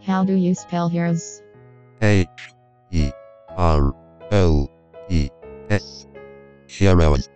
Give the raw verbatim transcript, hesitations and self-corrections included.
How do you spell heroes? H E R O E S. Heroes.